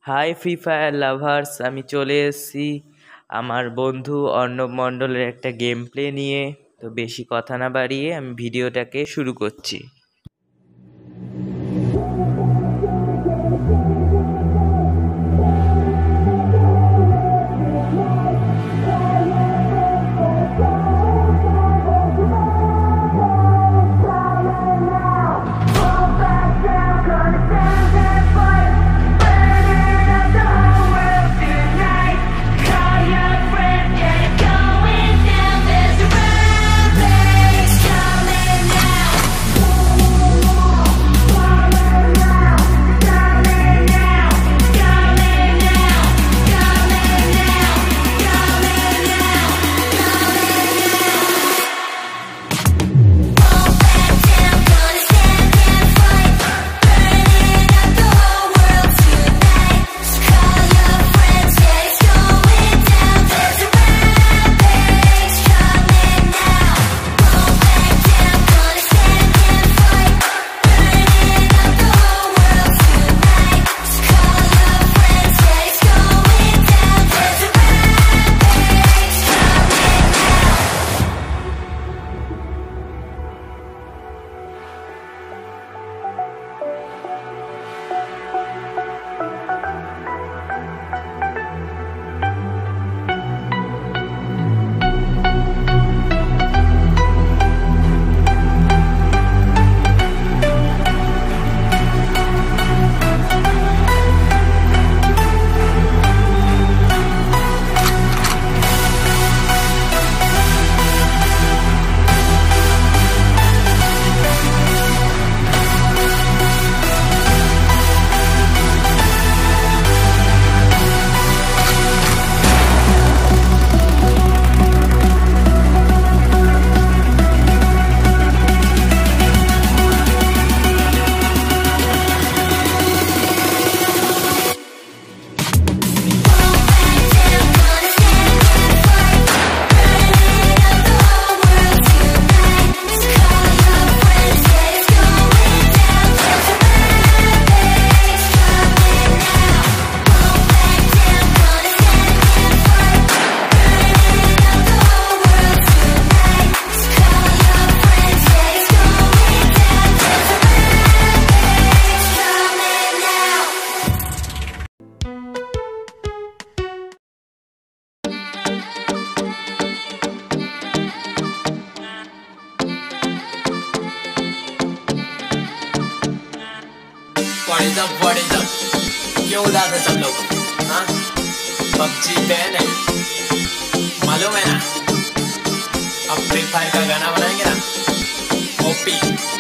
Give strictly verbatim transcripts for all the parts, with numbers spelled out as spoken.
High free fire lovers, আমি চলে এসেছি আমার বন্ধু অর্ণব মণ্ডলের একটা গেম প্লে নিয়ে। তো বেশি কথা না বাড়িয়ে আমি ভিডিওটাকে শুরু করছি। What is up, what is up? क्यों उदास है सब लोग? हाँ, पबजी बैन है, मालूम है ना? अब फ्री फायर का गाना बनाएंगे ना? ओपी,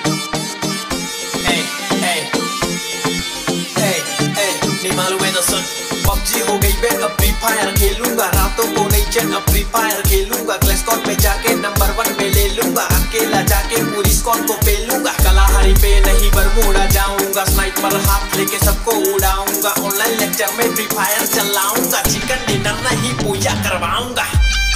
ए, ए, ए, ए, नहीं मालूम है तो सुन। पबजी हो गई बैन, अब फ्री फायर खेलूंगा, रातों को नहीं चैन, अब फ्री फायर खेलूंगा, क्लैश स्क्वाड में जाके नंबर वन में ले लूंगा, अकेला जाके पूरी स्क्वाड को पेलूंगा, कलाहारी पे नहीं बरमूडा जाऊंगा, स्नाइपर हाथ लेके सबको उड़ाऊंगा, ऑनलाइन लेक्चर में फ्री फायर चलाऊंगा, चिकन डिनर नहीं पूजा करवाऊंगा।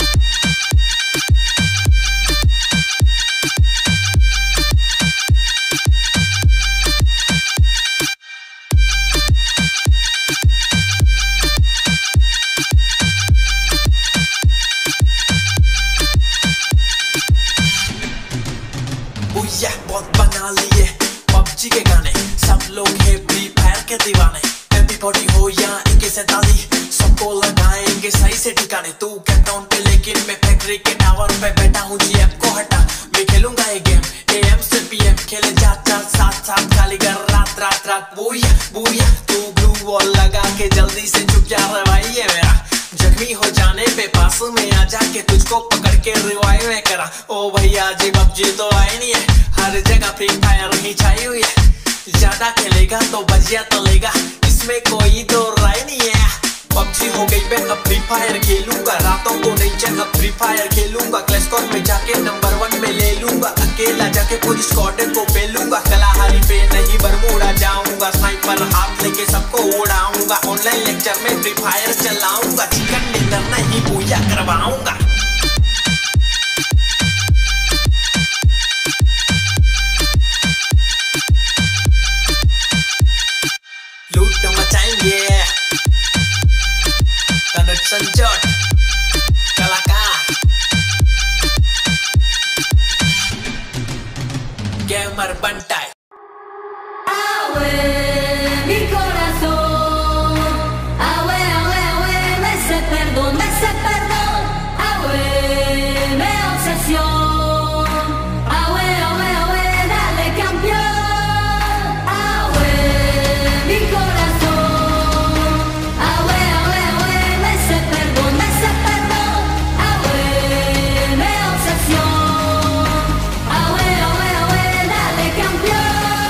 या बहुत बना लिए पबजी के गाने, सब लोग है फ्री फायर के दीवाने, एम पी फोर्टी हो या ए के सैंतालीस, सबको लगाएंगे सही से ठिकाने। तू कैंटाउन पे लेकिन मैं फैक्ट्री के टावर पे बैठा हूँ, जी एफ को हटा, मैं खेलूंगा ये गेम ए एम से पी एम, खेले जा चार साथ साथ खाली कर रात रात रात। बूया बूया तू ब्लू वॉल लगा के जल्दी से चुप जा रहा भाई, ये मेरा जख्मी हो जाने पे पास में आ जाके तुझको पकड़ के रिवाइव में करा। ओ भैया जी पबजी तो आई नहीं है, हर जगह फ्री फायर ही छाई हुई है, ज्यादा खेलेगा तो बजिया तलेगा, इसमें कोई तो राय नहीं है। पबजी हो गई बैन, अब फ्री फायर खेलूंगा, रातों को नहीं चैन, अब फ्री फायर खेलूंगा, क्लैश स्क्वाड में जाके नंबर वन में ले लूंगा, अकेला जाके पूरी स्क्वाड को पेलूंगा, कलाहारी पे नहीं बरमूडा जाऊंगा, स्नाइपर हाथ लेके सबको उड़ाऊंगा, ऑनलाइन लेक्चर में फ्री फायर चलाऊंगा, चिकन डिनर नहीं पूजा करवाऊंगा। लूट मचाएंगे। संजोट कलाकार गेमर बंटाई Mi corazón, ahue, ahue, ahue, me se perdón, me se perdón, ahue, me obsesión, ahue, ahue, ahue, dale campeón, ahue, mi corazón, ahue, ahue, ahue, me se perdón, me se perdón, ahue, me obsesión, ahue, ahue, ahue, dale campeón.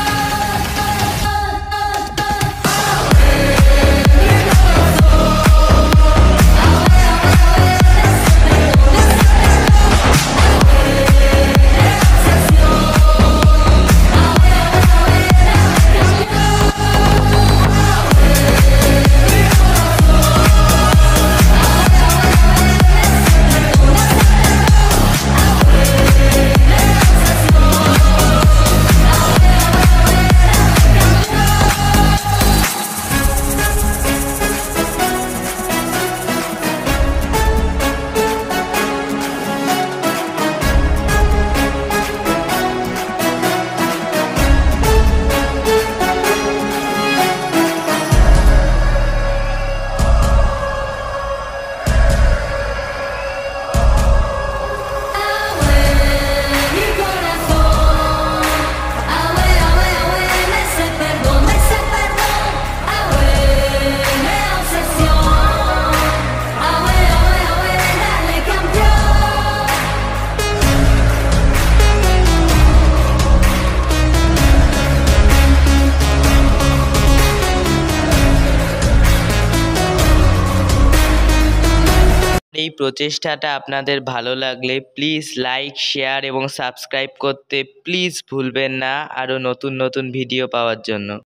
এই প্রচেষ্টাটা আপনাদের ভালো লাগলে please like share এবং subscribe করতে please ভুলবেন না আরও নতুন নতুন ভিডিও পাওয়ার জন্য।